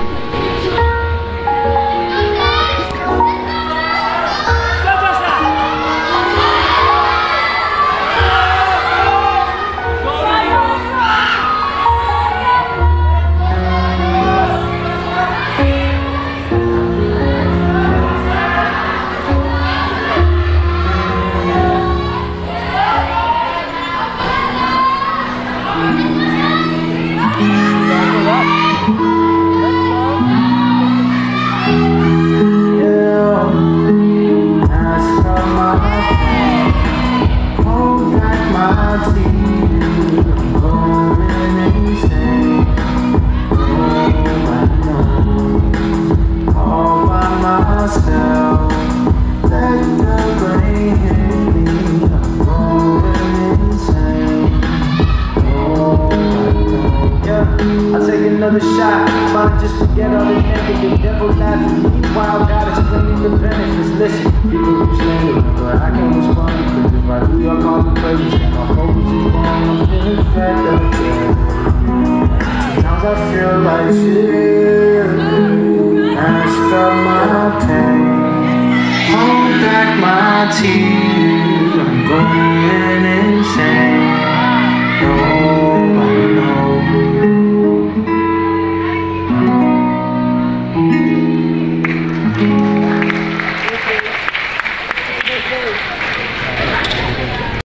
Another shot, trying just to get all the negative. Devil laughing, meanwhile, God explaining the benefits. Listen, people keep saying it, but I can't respond because if I do, y'all call me crazy. My focus is wrong, I'm feeling fed up. Sometimes I feel like shit. I stop my pain, hold back my tears.